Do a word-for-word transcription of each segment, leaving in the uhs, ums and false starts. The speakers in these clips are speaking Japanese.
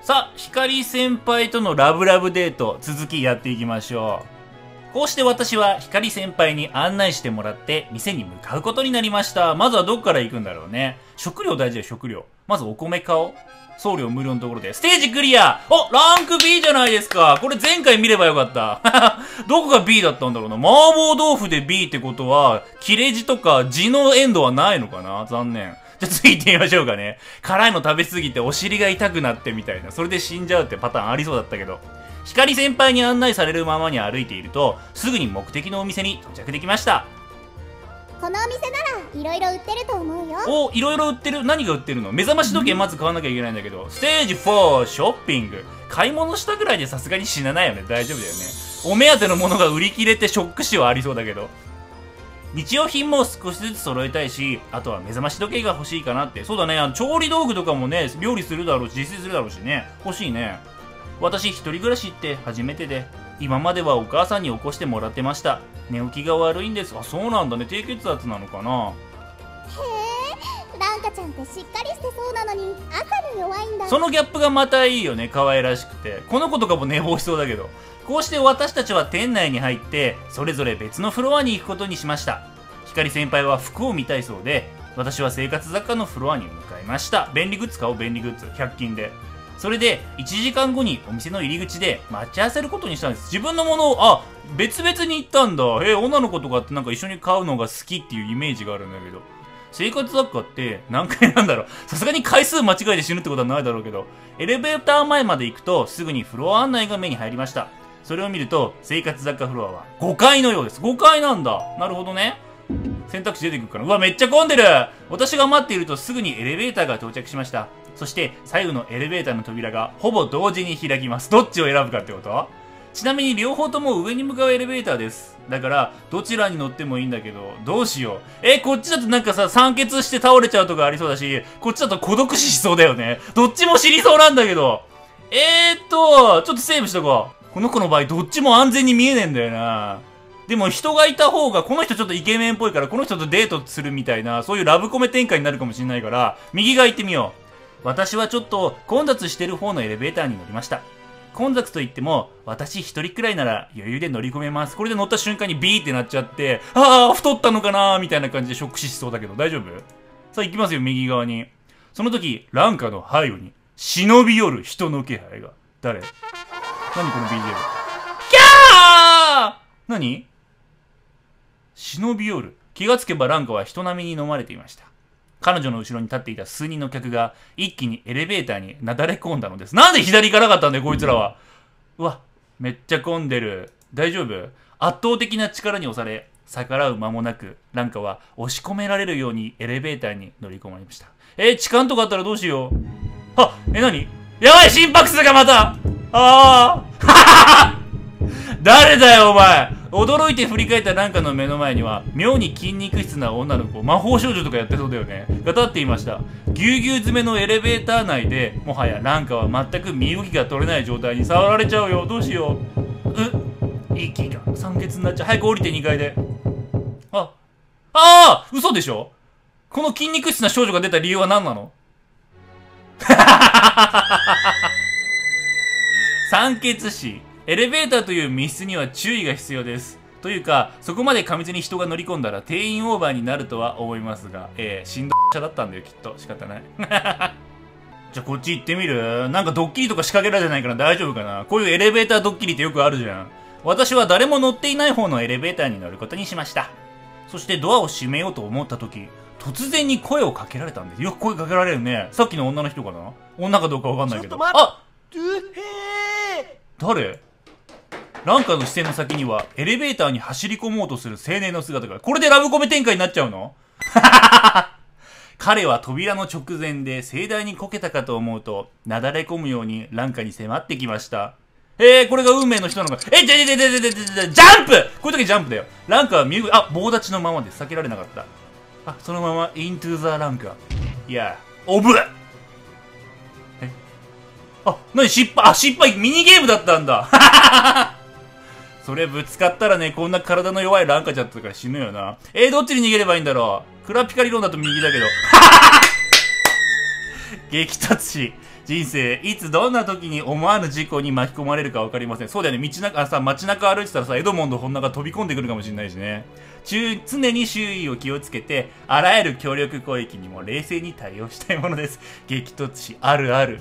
さあ、光先輩とのラブラブデート、続きやっていきましょう。こうして私は光先輩に案内してもらって店に向かうことになりました。まずはどっから行くんだろうね。食料大事だよ、食料。まずお米買おう。送料無料のところで。ステージクリア。お、ランク ビー じゃないですか。これ前回見ればよかった。どこが ビー だったんだろうな。麻婆豆腐で ビー ってことは、切れ字とか字のエンドはないのかな。残念。じゃあ次行ってみましょうかね。辛いの食べ過ぎてお尻が痛くなってみたいな。それで死んじゃうってパターンありそうだったけど。光先輩に案内されるままに歩いていると、すぐに目的のお店に到着できました。 このお店ならいろいろ売ってると思うよ。 お、いろいろ売ってる。何が売ってるの？目覚まし時計まず買わなきゃいけないんだけど。ステージフォー、ショッピング。買い物したぐらいでさすがに死なないよね。大丈夫だよね。お目当てのものが売り切れてショック死はありそうだけど。日用品も少しずつ揃えたいし、あとは目覚まし時計が欲しいかなって。そうだね、あの調理道具とかもね、料理するだろうし、自炊するだろうしね。欲しいね。私一人暮らしって初めてで、今まではお母さんに起こしてもらってました。寝起きが悪いんです。あ、そうなんだね。低血圧なのかな。 へえ、ランカちゃんってしっかりしてそうなのに朝に弱いんだ。 そのギャップがまたいいよね。可愛らしくて。この子とかも寝坊しそうだけど。こうして私たちは店内に入って、それぞれ別のフロアに行くことにしました。光先輩は服を見たいそうで、私は生活雑貨のフロアに向かいました。便利グッズ買おう、便利グッズ。ひゃく均で。それで、いちじかんごにお店の入り口で待ち合わせることにしたんです。自分のものを、あ、別々に行ったんだ。え、女の子とかってなんか一緒に買うのが好きっていうイメージがあるんだけど。生活雑貨って何回なんだろう。さすがに回数間違えて死ぬってことはないだろうけど、エレベーター前まで行くとすぐにフロア案内が目に入りました。それを見ると、生活雑貨フロアはごかいのようです。ごかいなんだ。なるほどね。選択肢出てくるから。うわ、めっちゃ混んでる。私が待っているとすぐにエレベーターが到着しました。そして左右のエレベーターの扉がほぼ同時に開きます。どっちを選ぶかってこと？ちなみに両方とも上に向かうエレベーターです。だからどちらに乗ってもいいんだけど、どうしよう。え、こっちだとなんかさ、酸欠して倒れちゃうとかありそうだし、こっちだと孤独死しそうだよね。どっちも死にそうなんだけど。えーっと、ちょっとセーブしとこう。この子の場合どっちも安全に見えねえんだよな。でも人がいた方が、この人ちょっとイケメンっぽいから、この人とデートするみたいな、そういうラブコメ展開になるかもしれないから、右側行ってみよう。私はちょっと混雑してる方のエレベーターに乗りました。混雑といっても、私一人くらいなら余裕で乗り込めます。これで乗った瞬間にビーってなっちゃって、あー、太ったのかなーみたいな感じでショック死しそうだけど、大丈夫？さあ行きますよ、右側に。その時、ランカの背後に、忍び寄る人の気配が。誰？何この ビージーエム。キャー！何？忍び寄る。気がつけばランカは人並みに飲まれていました。彼女の後ろに立っていた数人の客が一気にエレベーターになだれ込んだのです。なんで左行かなかったんだよ、こいつらは。うわ、めっちゃ混んでる。大丈夫？圧倒的な力に押され、逆らう間もなく、ランカは押し込められるようにエレベーターに乗り込まれました。えー、痴漢とかあったらどうしよう。あ、え、何？やばい、心拍数がまた。ああ誰だよお前。驚いて振り返ったランカの目の前には妙に筋肉質な女の子、魔法少女とかやってそうだよね、が立っていました。ぎゅうぎゅう詰めのエレベーター内で、もはやランカは全く身動きが取れない状態に触られちゃうよ。どうしよう。う息が酸欠になっちゃう。早く降りてにかいで。ああー、嘘でしょ。この筋肉質な少女が出た理由は何なの？酸欠死。エレベーターという密室には注意が必要です。というか、そこまで過密に人が乗り込んだら定員オーバーになるとは思いますが、えー、しんど者だったんだよ、きっと。仕方ない。じゃあこっち行ってみる？なんかドッキリとか仕掛けられてないから大丈夫かな？こういうエレベータードッキリってよくあるじゃん。私は誰も乗っていない方のエレベーターに乗ることにしました。そしてドアを閉めようと思った時、突然に声をかけられたんです。よく声かけられるね。さっきの女の人かな？女かどうかわかんないけど。あ！誰？ランカの視線の先にはエレベーターに走り込もうとする青年の姿が。これでラブコメ展開になっちゃうの？彼は扉の直前で盛大にこけたかと思うと、なだれ込むようにランカに迫ってきました。えー、これが運命の人なのか。え、ででででででででジャンプ！こういう時ジャンプだよ。ランカは見る、あ、棒立ちのままで避けられなかった。あ、そのまま、イントゥーザランカ。いや、オブ！えあ、なに失敗、あ、失敗、ミニゲームだったんだ。それぶつかったらね、こんな体の弱いランカちゃったから死ぬよな。えー、どっちに逃げればいいんだろう。クラピカ理論だと右だけど。激突し、 人生、いつどんな時に思わぬ事故に巻き込まれるか分かりません。そうだよね、道中、あさ、街中歩いてたらさ、エドモンド・ホンナが飛び込んでくるかもしれないしね。中、常に周囲を気をつけて、あらゆる強力攻撃にも冷静に対応したいものです。激突し、あるある。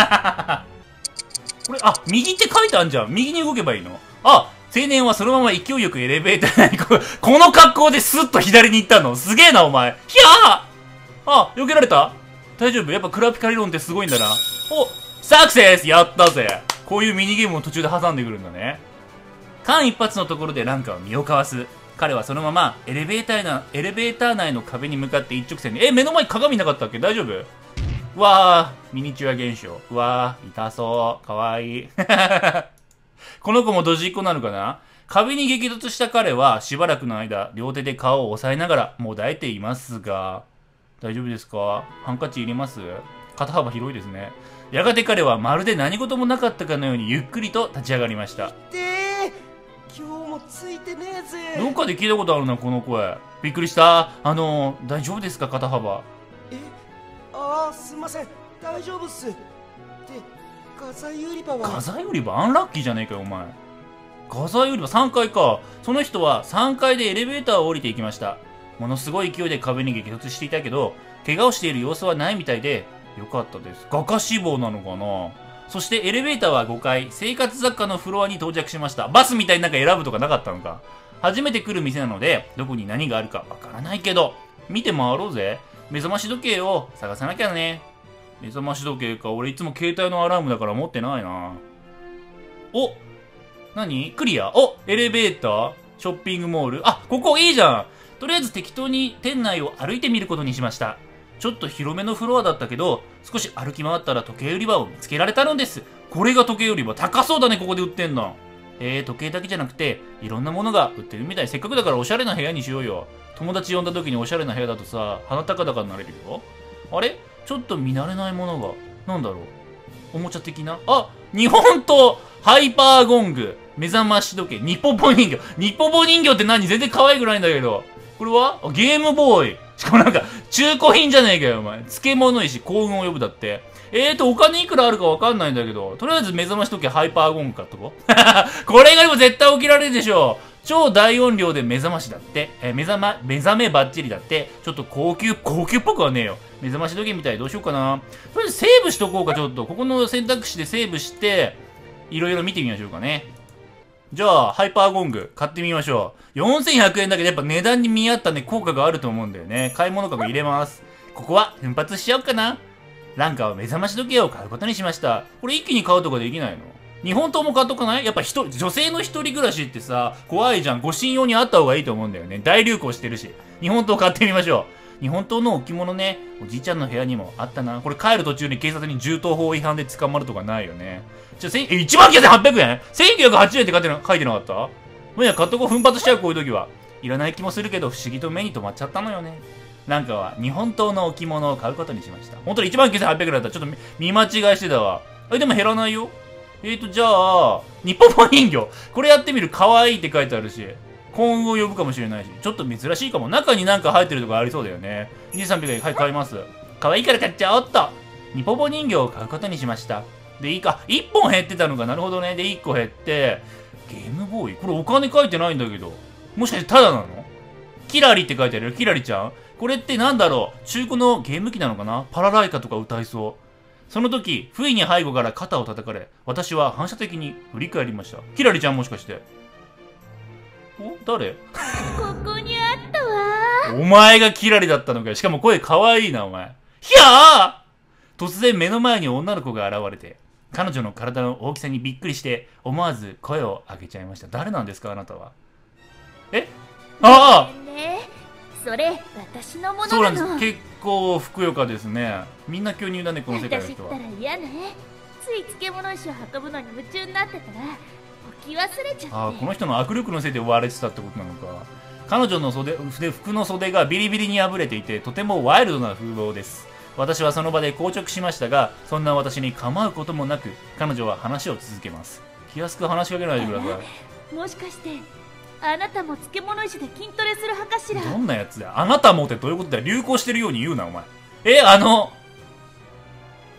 これ、あ、右って書いてあるじゃん。右に動けばいいの？あ、青年はそのまま勢いよくエレベーターにこ、この格好でスッと左に行ったの。すげえな、お前。ひゃー！あ、避けられた？大丈夫？やっぱクラピカリロンってすごいんだな。お、サクセス！やったぜ。こういうミニゲームを途中で挟んでくるんだね。間一髪のところでランカは身をかわす。彼はそのままエレベーターな、エレベーター内の壁に向かって一直線に。え、目の前鏡なかったっけ？大丈夫？うわー、ミニチュア現象。うわー、痛そう。かわいい。この子もドジっ子なのかな？壁に激突した彼はしばらくの間、両手で顔を押さえながらもだえていますが、大丈夫ですか？ハンカチ入れます？肩幅広いですね。やがて彼はまるで何事もなかったかのようにゆっくりと立ち上がりました。 で今日もついてねえぜ。 どっかで聞いたことあるな、この声。びっくりした。あの、大丈夫ですか？肩幅。 え、ああ、すいません。大丈夫っす。で、画材売り場は？ 画材売り場？アンラッキーじゃねえかよ、お前。画材売り場さんがいか。その人はさんがいでエレベーターを降りていきました。ものすごい勢いで壁に激突していたけど、怪我をしている様子はないみたいで、よかったです。画家志望なのかな。そしてエレベーターはごかい、生活雑貨のフロアに到着しました。バスみたいになんか選ぶとかなかったのか。初めて来る店なので、どこに何があるかわからないけど、見て回ろうぜ。目覚まし時計を探さなきゃね。目覚まし時計か。俺いつも携帯のアラームだから持ってないな。お、何？クリア。お、エレベーター、ショッピングモール。あ、ここいいじゃん。とりあえず適当に店内を歩いてみることにしました。ちょっと広めのフロアだったけど、少し歩き回ったら時計売り場を見つけられたのです。これが時計売り場。高そうだね、ここで売ってんの。えー、時計だけじゃなくて、いろんなものが売ってるみたい。せっかくだからおしゃれな部屋にしようよ。友達呼んだ時におしゃれな部屋だとさ、鼻高々になれるよ。あれ？ちょっと見慣れないものが。なんだろう。おもちゃ的な？あ、日本刀ハイパーゴング目覚まし時計ニポポ人形。ニポポ人形って何？全然可愛くないんだけど。これはゲームボーイ。しかもなんか、中古品じゃねえかよ、お前。漬物石、幸運を呼ぶだって。えーと、お金いくらあるかわかんないんだけど、とりあえず目覚まし時計ハイパーゴング買っとこう。これがでも絶対起きられるでしょ。超大音量で目覚ましだって。えー、目覚ま、目覚めバッチリだって。ちょっと高級、高級っぽくはねえよ。目覚まし時計みたい。どうしようかな。とりあえずセーブしとこうか、ちょっと。ここの選択肢でセーブして、いろいろ見てみましょうかね。じゃあ、ハイパーゴング買ってみましょう。よんせんひゃくえんだけどやっぱ値段に見合ったね、効果があると思うんだよね。買い物かご入れます。ここは奮発しちゃおうかな。ランカは目覚まし時計を買うことにしました。これ一気に買うとかできないの？日本刀も買っとかない？やっぱ一人、女性の一人暮らしってさ、怖いじゃん。護身用にあった方がいいと思うんだよね。大流行してるし。日本刀買ってみましょう。日本刀の置物ね、おじいちゃんの部屋にもあったな。これ帰る途中に警察に銃刀法違反で捕まるとかないよね。じゃあ、え、いちまんきゅうせんはっぴゃくえん ?せんきゅうひゃくはちじゅうえんって書いてな、書いてなかった？もういや、買っとこう。奮発しちゃう、こういう時は。いらない気もするけど、不思議と目に留まっちゃったのよね。なんかは、日本刀の置物を買うことにしました。本当にいちまんきゅうせんはっぴゃくえんだったら、ちょっと見間違いしてたわ。え、でも減らないよ。えーと、じゃあ、ニポポ人形。これやってみる。可愛いって書いてあるし。幸運を呼ぶかもしれないし。ちょっと珍しいかも。中になんか入ってるとこありそうだよね。にせんさんびゃくえん。はい、買います。可愛いから買っちゃおうっと。ニポポ人形を買うことにしました。で、いいか。いっぽん減ってたのか。なるほどね。で、いっこ減って、ゲームボーイ。これお金書いてないんだけど。もしかしてタダなの？キラリって書いてあるよ。キラリちゃん。これってなんだろう。中古のゲーム機なのかな？パラライカとか歌いそう。その時、不意に背後から肩を叩かれ、私は反射的に振り返りました。キラリちゃんもしかして。お？誰？ ここにあったわ。 お前がキラリだったのかよ。しかも声かわいいな、お前。ひゃー！突然目の前に女の子が現れて、彼女の体の大きさにびっくりして、思わず声を上げちゃいました。誰なんですか、あなたは。え？ああ！ ね、それ私のものなの。 そうなんです。結構ふくよかですね。みんな巨乳だね、この世界の人は。 私ったら嫌ね。つい漬物石を運ぶのに夢中になってたら置き忘れちゃって。 ああ、この人の握力のせいで割れてたってことなのか。彼女の袖、服の袖がビリビリに破れていて、とてもワイルドな風貌です。私はその場で硬直しましたが、そんな私に構うこともなく、彼女は話を続けます。気安く話しかけないでください。 もしかしてあなたも漬物石で筋トレする派かしら。 どんなやつだよ。あなたもってどういうことだよ。流行してるように言うな、お前。え、あの、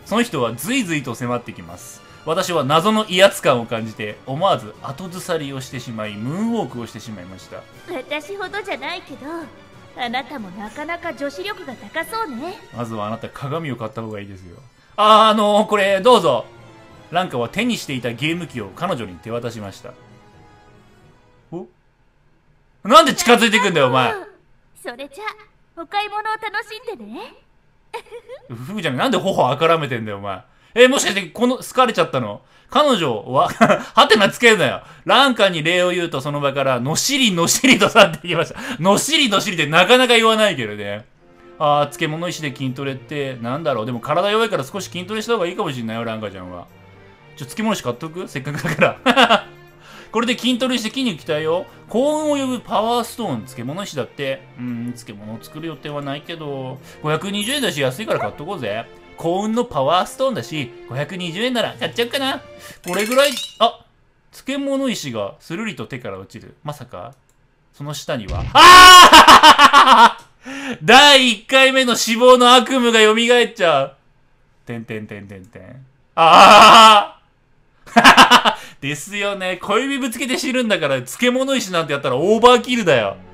その人はずいずいと迫ってきます。私は謎の威圧感を感じて思わず後ずさりをしてしまいムーンウォークをしてしまいました。 私ほどじゃないけど、あなたもなかなか女子力が高そうね。 まずはあなた鏡を買った方がいいですよ。あー、あのー、これどうぞ。ランカは手にしていたゲーム機を彼女に手渡しました。お、なんで近づいてくんだよお前。 それじゃお買い物を楽しんでね。 ふぐちゃんなんで頬あからめてんだよお前。えー、もしかしてこの好かれちゃったの？彼女ははてなつけるなよ。ランカに礼を言うとその場からのしりのしりと去っていきました。のしりのしりってなかなか言わないけどね。あー、漬物石で筋トレってなんだろう。でも体弱いから少し筋トレした方がいいかもしんないよランカちゃんは。ちょ、漬物石買っとく？せっかくだからこれで筋トレして筋肉鍛えよう。幸運を呼ぶパワーストーン、漬物石だって。うーん、漬物を作る予定はないけど、ごひゃくにじゅうえんだし安いから買っとこうぜ。幸運のパワーストーンだし、ごひゃくにじゅうえんなら買っちゃうかな。これぐらい、あ、漬物石がスルリと手から落ちる。まさか、その下には、あーだいいっかいめの死亡の悪夢が蘇っちゃう。てんてんてんてんてん。ああですよね。小指ぶつけて死ぬんだから、漬物石なんてやったらオーバーキルだよ。ああ。やっ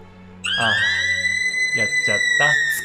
ちゃった。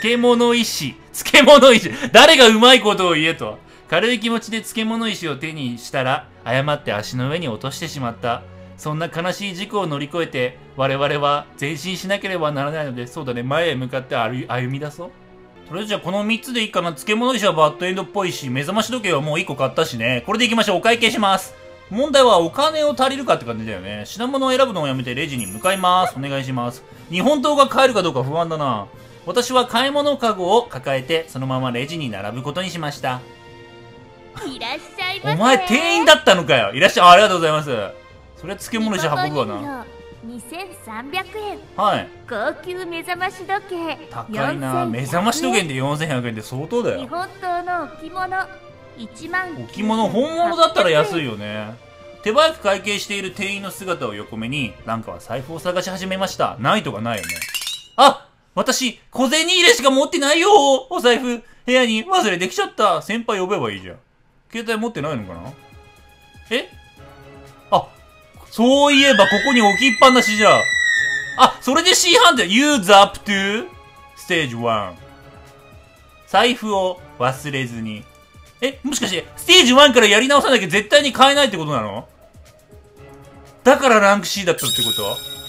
漬物石。漬物石。誰がうまいことを言えと。軽い気持ちで漬物石を手にしたら、誤って足の上に落としてしまった。そんな悲しい事故を乗り越えて、我々は前進しなければならないので、そうだね。前へ向かって歩み出そう。とりあえずじゃあこのみっつでいいかな。漬物石はバッドエンドっぽいし、目覚まし時計はもういっこ買ったしね。これでいきましょう。お会計します。問題はお金を足りるかって感じだよね。品物を選ぶのをやめてレジに向かいます。お願いします。日本刀が買えるかどうか不安だな。私は買い物かごを抱えて、そのままレジに並ぶことにしました。 いらっしゃいませ。 お前店員だったのかよ。いらっしゃい。あ、ありがとうございます。それは漬物石運ぶわな。 にせんさんびゃくえん。 はい。 高級目覚まし時計。 高いな。目覚まし時計でよんせんひゃくえんって相当だよ。 日本刀の置物。いちまん。 置物本物だったら安いよね。手早く会計している店員の姿を横目に、ランカは財布を探し始めました。ないとかないよね。あ、私、小銭入れしか持ってないよ。お財布、部屋に忘れてきちゃった。先輩呼べばいいじゃん。携帯持ってないのかな？え？あ、そういえばここに置きっぱなしじゃん。あ、それで C 判定。Use up to stage ワン。財布を忘れずに。え、もしかして、ステージワンからやり直さなきゃ絶対に買えないってことなの？だからランク C だったってこと？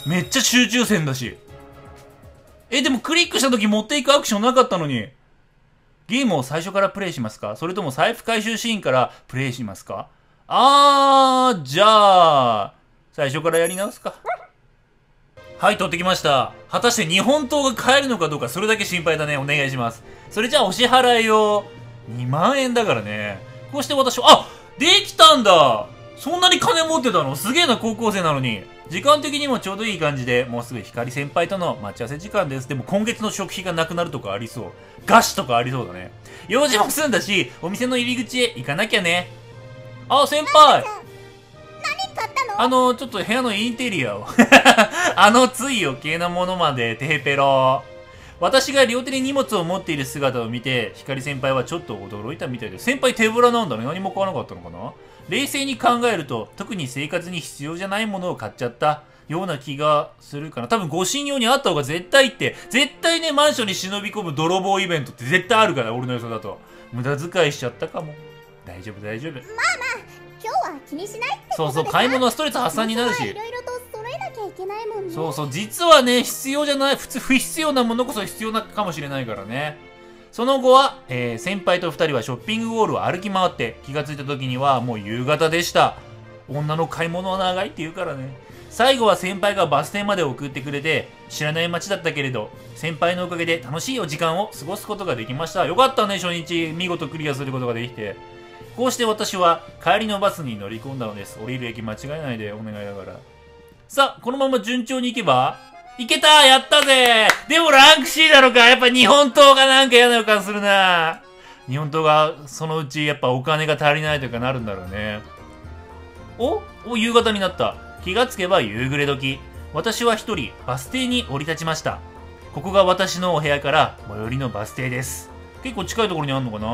めっちゃ集中戦だし。え、でもクリックした時持っていくアクションなかったのに。ゲームを最初からプレイしますか？それとも財布回収シーンからプレイしますか？あー、じゃあ、最初からやり直すか。はい、取ってきました。果たして日本刀が買えるのかどうか、それだけ心配だね。お願いします。それじゃあお支払いを。にまんえんだからね。こうして私は、あ、できたんだ。そんなに金持ってたの？すげえな、高校生なのに。時間的にもちょうどいい感じで、もうすぐ光先輩との待ち合わせ時間です。でも今月の食費がなくなるとかありそう。餓死とかありそうだね。用事も済んだし、お店の入り口へ行かなきゃね。あ、先輩。 何買ったの？ あの、ちょっと部屋のインテリアを。あのつい余計なものまで、テーペロ。私が両手に荷物を持っている姿を見て、光先輩はちょっと驚いたみたいです。先輩手ぶらなんだね。何も買わなかったのかな？冷静に考えると、特に生活に必要じゃないものを買っちゃったような気がするかな。多分ご信用にあった方が絶対って、絶対ね、マンションに忍び込む泥棒イベントって絶対あるから、俺の予想だと。無駄遣いしちゃったかも。大丈夫、大丈夫。まあまあ、 今日は気にしないってことでさ。 そうそう、買い物はストレス発散になるし。 いろいろと揃えなきゃいけないもんね。 そうそう、実はね、必要じゃない、普通不必要なものこそ必要なかもしれないからね。その後は、えー、先輩と二人はショッピングモールを歩き回って気がついた時にはもう夕方でした。女の買い物は長いって言うからね。最後は先輩がバス停まで送ってくれて、知らない街だったけれど、先輩のおかげで楽しいお時間を過ごすことができました。よかったね、初日見事クリアすることができて。こうして私は帰りのバスに乗り込んだのです。降りる駅間違えないでお願いだから。さあ、このまま順調に行けば、いけたー、やったぜー。でもランク C なのか。やっぱ日本刀がなんか嫌な予感するな。日本刀がそのうちやっぱお金が足りないとかなるんだろうね。おお、夕方になった。気がつけば夕暮れ時。私は一人バス停に降り立ちました。ここが私のお部屋から最寄りのバス停です。結構近いところにあるのかな。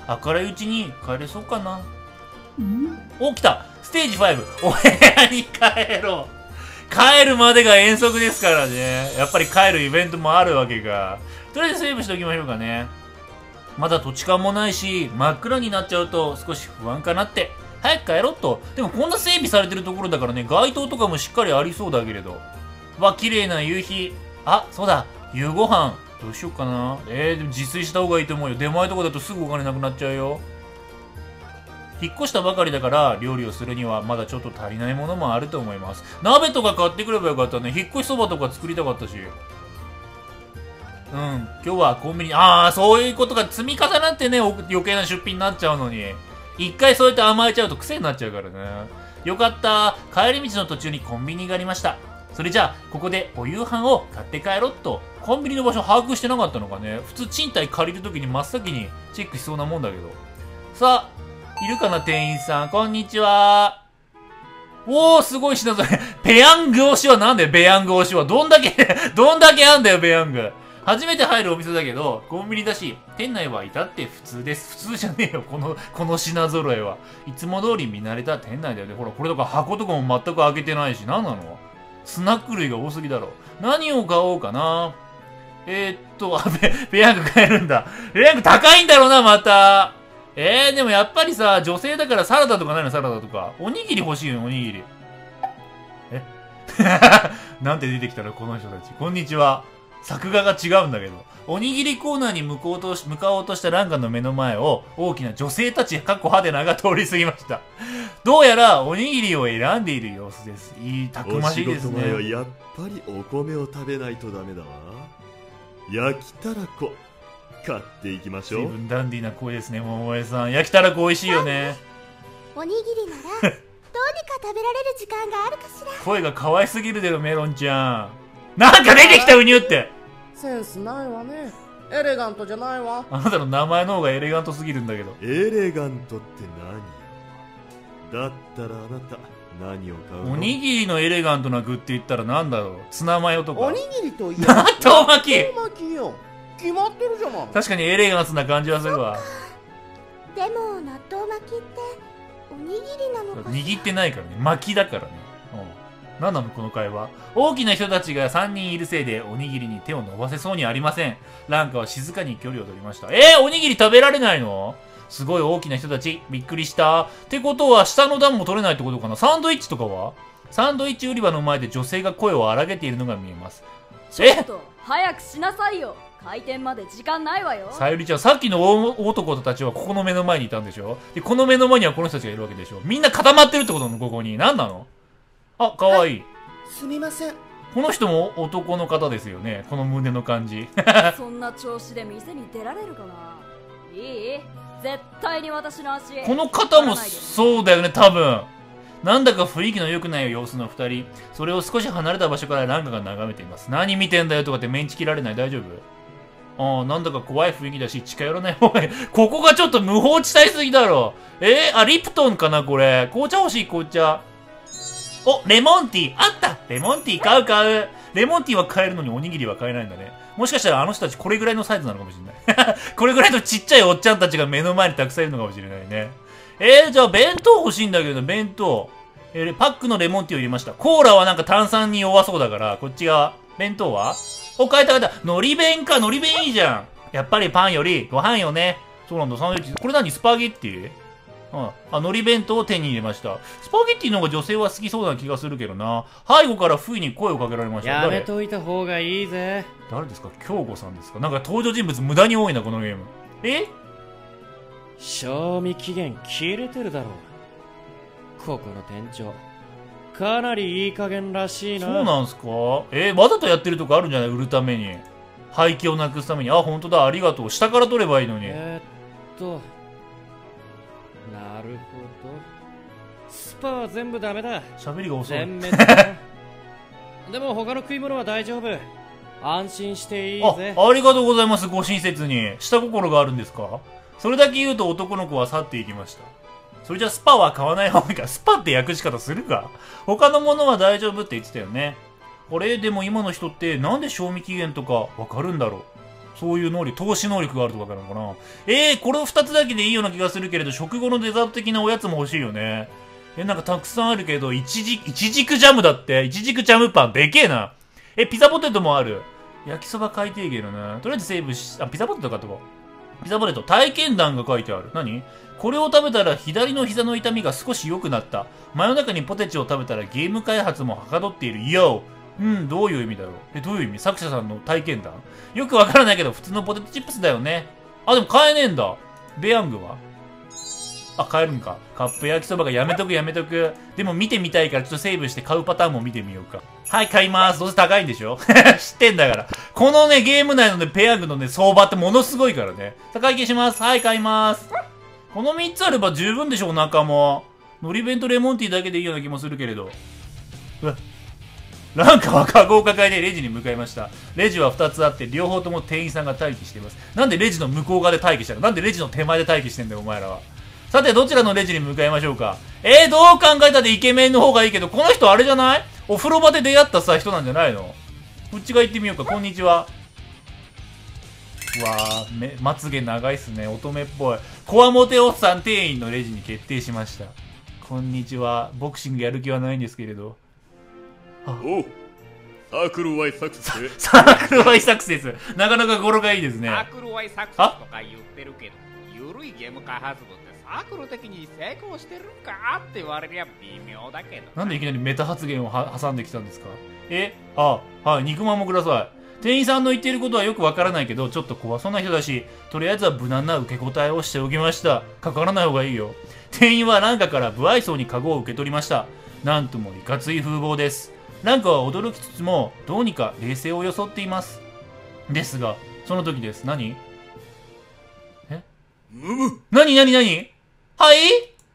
明るいうちに帰れそうかな。 んお、来たステージファイブ。お部屋に帰ろう。帰るまでが遠足ですからね。やっぱり帰るイベントもあるわけか。とりあえずセーブしておきましょうかね。まだ土地勘もないし、真っ暗になっちゃうと少し不安かなって。早く帰ろっと。でもこんな整備されてるところだからね、街灯とかもしっかりありそうだけれど。わ、綺麗な夕日。あ、そうだ、夕ご飯。どうしようかな。えー、でも自炊した方がいいと思うよ。出前とかだとすぐお金なくなっちゃうよ。引っ越したばかりだから料理をするにはまだちょっと足りないものもあると思います。鍋とか買ってくればよかったね。引っ越しそばとか作りたかったし。うん、今日はコンビニ、ああ、そういうことが積み重なってね、余計な出費になっちゃうのに。一回そうやって甘えちゃうと癖になっちゃうからね。よかった。帰り道の途中にコンビニがありました。それじゃあ、ここでお夕飯を買って帰ろっと。コンビニの場所把握してなかったのかね。普通賃貸借りるときに真っ先にチェックしそうなもんだけど。さあ、いるかな店員さん。こんにちは。おー、すごい品揃え。ペヤング推しはなんだよ、ペヤング推しは。どんだけどんだけあんだよ、ペヤング。初めて入るお店だけど、コンビニだし、店内は至って普通です。普通じゃねえよ、この、この品揃えは。いつも通り見慣れた店内だよね。ほら、これとか箱とかも全く開けてないし、なんなの？スナック類が多すぎだろ。何を買おうかな。えー、っと、あ、ペ、ペヤング買えるんだ。ペヤング高いんだろうな、また。えー、でもやっぱりさ、女性だからサラダとかないの、サラダとか。おにぎり欲しいよ、おにぎり。えなんて出てきたら、この人たち。こんにちは。作画が違うんだけど。おにぎりコーナーに向こうとし、向かおうとしたランガの目の前を、大きな女性たち、かっこハテナが通り過ぎました。どうやら、おにぎりを選んでいる様子です。いい、たくましいですね。 お仕事前はやっぱりお米を食べないとダメだわ。焼きたらこ。買っていきましょう。 随分ダンディーな声ですね、桃江さん。焼きたらこ美味しいよね。 おにぎりならどうにか食べられる時間があるかしら。 声が可愛すぎるだろ、メロンちゃん。なんか出てきた、ウニュって。 センスないわね。エレガントじゃないわ。 あなたの名前の方がエレガントすぎるんだけど。 エレガントって何？だったらあなた何を買うの？ おにぎりのエレガントな具って言ったらなんだろう。ツナマヨとか。 おにぎりといえば納豆巻き。 納豆巻きよ。決まってるじゃない。 確かにエレガンスな感じはするわ。 でも納豆巻きっておにぎりなのかしら。 握ってないからね。巻きだからね。うん。なんなのこの会話。大きな人たちがさんにんいるせいでおにぎりに手を伸ばせそうにありません。ランカは静かに距離を取りました。えー、おにぎり食べられないの？すごい大きな人たち。びっくりした。ってことは下の段も取れないってことかな。サンドイッチとかは？サンドイッチ売り場の前で女性が声を荒げているのが見えます。 ちょっと早くしなさいよ。開店まで時間ないわよ。 さゆりちゃん、さっきの大男たちはここの目の前にいたんでしょ？で、この目の前にはこの人たちがいるわけでしょ？みんな固まってるってことなの？ここに。何なの？あ、かわいい。 すみません。 この人も男の方ですよね。この胸の感じ。 そんな調子で店に出られるかな。いい？絶対に私の足。 この方もそうだよね、多分。なんだか雰囲気の良くない様子の二人。それを少し離れた場所からランガが眺めています。何見てんだよとかってメンチ切られない？大丈夫？ああ、なんだか怖い雰囲気だし、近寄らない方がいい。ここがちょっと無法地帯すぎだろ。えー、あ、リプトンかなこれ。紅茶欲しい、紅茶。お、レモンティーあった。レモンティー買う買う。レモンティーは買えるのにおにぎりは買えないんだね。もしかしたらあの人たちこれぐらいのサイズなのかもしれない。これぐらいのちっちゃいおっちゃんたちが目の前にたくさんいるのかもしれないね。えー、じゃあ弁当欲しいんだけど、弁当。えー、パックのレモンティーを入れました。コーラはなんか炭酸に弱そうだから、こっち側。弁当はお、変えた変えた。海苔弁か、海苔弁いいじゃん。やっぱりパンよりご飯よね。そうなんだ、サンドイッチ。これ何？スパゲッティ？うん。あ、海苔弁当を手に入れました。スパゲッティの方が女性は好きそうな気がするけどな。背後から不意に声をかけられました。 やめといた方がいいぜ。 誰ですか？京子さんですか？なんか登場人物無駄に多いな、このゲーム。え？ 賞味期限切れてるだろう。ここの店長。かなりいい加減らしいな。 そうなんすか？えー、わざとやってるとこあるんじゃない？売るために。廃棄をなくすために。あ、ほんとだ、ありがとう。下から取ればいいのに。 えー、っと。なるほど。スパは全部ダメだ。 喋りが遅い。 全滅だ。でも他の食い物は大丈夫。安心していいぜ。 あ、ありがとうございます、ご親切に。下心があるんですか？それだけ言うと男の子は去っていきました。それじゃスパは買わない方がいいか。スパって訳し方するか？他のものは大丈夫って言ってたよね。あれでも今の人ってなんで賞味期限とかわかるんだろう？ そういう能力、投資能力があるとかなのかな。えー、これふたつだけでいいような気がするけれど、食後のデザート的なおやつも欲しいよね。え、なんかたくさんあるけど、いちじ、いちじくジャムだって。いちじくジャムパン、でけえな。え、ピザポテトもある。焼きそば買いてえけどな。とりあえずセーブし、あ、ピザポテト買っとこう。ピザポテト、体験談が書いてある。何？これを食べたら左の膝の痛みが少し良くなった。真夜中にポテチを食べたらゲーム開発もはかどっている。YO! うん、どういう意味だろう。え、どういう意味？作者さんの体験談？よくわからないけど、普通のポテトチップスだよね。あ、でも買えねえんだ。ベヤングは？あ、買えるんか。カップ焼きそばがやめとくやめとく。でも見てみたいからちょっとセーブして買うパターンも見てみようか。はい、買います。どうせ高いんでしょ知ってんだから。このね、ゲーム内のね、ペヤングのね、相場ってものすごいからね。さあ、会計します。はい、買います。このみっつあれば十分でしょ、お腹も。のり弁とレモンティーだけでいいような気もするけれど。うわ。ランカはカゴを抱えてレジに向かいました。レジはふたつあって、両方とも店員さんが待機しています。なんでレジの向こう側で待機したの？なんでレジの手前で待機してんだよ、お前らは。さて、どちらのレジに向かいましょうか。えー、どう考えたってイケメンの方がいいけど、この人あれじゃない？お風呂場で出会ったさ、人なんじゃないの？こっちが行ってみようか。こんにちは。うわー、め、まつげ長いっすね。乙女っぽい。コアモテおっさん店員のレジに決定しました。こんにちは。ボクシングやる気はないんですけれど。 おう、サークルワイサクセス。 サークルワイサクセス。なかなか語呂がいいですね。 サークルワイサクセスとか言ってるけど、ゆるいゲーム開発部ってサークル的に成功してるんかって言われりゃ微妙だけど。 なんでいきなりメタ発言をは挟んできたんですか？えあ、はい、肉まんもください。店員さんの言っていることはよくわからないけど、ちょっと怖そうな人だし、とりあえずは無難な受け答えをしておきました。かからない方がいいよ。店員はランカから不愛想にカゴを受け取りました。なんともいかつい風貌です。ランカは驚きつつも、どうにか冷静を装っています。ですが、その時です。何？え？ むむ。 何何何？はい？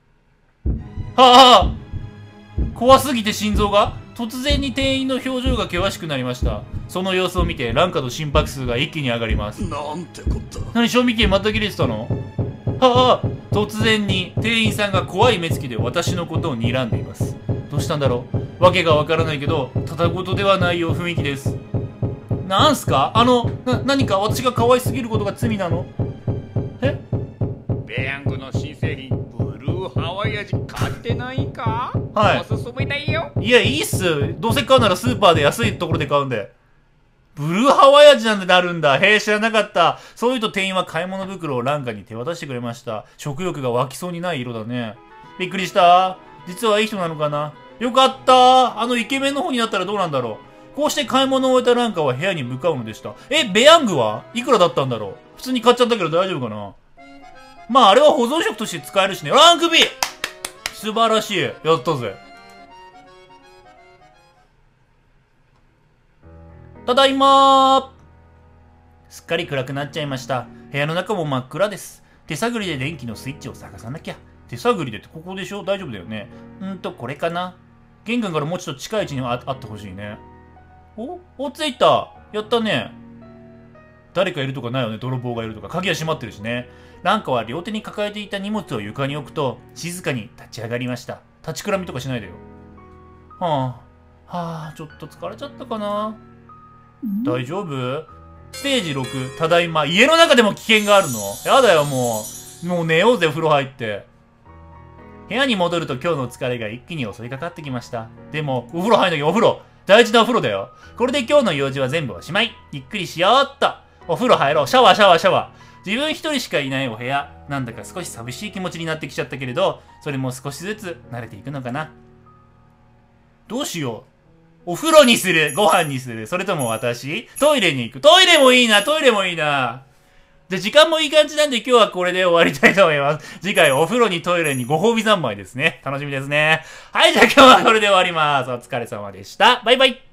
はあ、怖すぎて心臓が突然に店員の表情が険しくなりました。その様子を見てランカの心拍数が一気に上がります。 なんてこった。 何、賞味期限また切れてたの？はあ、突然に店員さんが怖い目つきで私のことを睨んでいます。どうしたんだろう？わけがわからないけど、ただごとではないよ雰囲気です。なんすか？あの、な、何か私が可愛すぎることが罪なの？え？ ベヤングの新製品、ブルーハワイ味買ってないか？ はい。 おすすめだよ。 いや、いいっす。どうせ買うならスーパーで安いところで買うんで。ブルーハワイ味なんてなるんだ。へえ、知らなかった。そう言うと店員は買い物袋をランカに手渡してくれました。食欲が湧きそうにない色だね。びっくりした。実はいい人なのかな。よかった。あのイケメンの方になったらどうなんだろう。こうして買い物を終えたランカは部屋に向かうのでした。え、ベヤングはいくらだったんだろう。普通に買っちゃったけど大丈夫かな。まあ、あれは保存食として使えるしね。ランク ビー！ 素晴らしい。やったぜ。ただいまー。すっかり暗くなっちゃいました。部屋の中も真っ暗です。手探りで電気のスイッチを探さなきゃ。手探りでってここでしょ？大丈夫だよね。んーと、これかな。玄関からもうちょっと近い位置にああってほしいね。おお、着いた。やったね。誰かいるとかないよね。泥棒がいるとか。鍵は閉まってるしね。ランカは両手に抱えていた荷物を床に置くと、静かに立ち上がりました。立ちくらみとかしないでよ。はあ、はあ、ちょっと疲れちゃったかな。大丈夫？ステージろく、ただいま。家の中でも危険があるの？やだよ、もう。もう寝ようぜ、風呂入って。部屋に戻ると今日の疲れが一気に襲いかかってきました。でも、お風呂入んなきゃ、お風呂。大事なお風呂だよ。これで今日の用事は全部おしまい。ゆっくりしようっと。お風呂入ろう。シャワー、シャワー、シャワー。自分一人しかいないお部屋。なんだか少し寂しい気持ちになってきちゃったけれど、それも少しずつ慣れていくのかな。どうしよう。お風呂にする？ご飯にする？それとも私？トイレに行く？トイレもいいな、トイレもいいな。で、時間もいい感じなんで今日はこれで終わりたいと思います。次回お風呂にトイレにご褒美三昧ですね。楽しみですね。はい、じゃあ今日はこれで終わります。お疲れ様でした。バイバイ。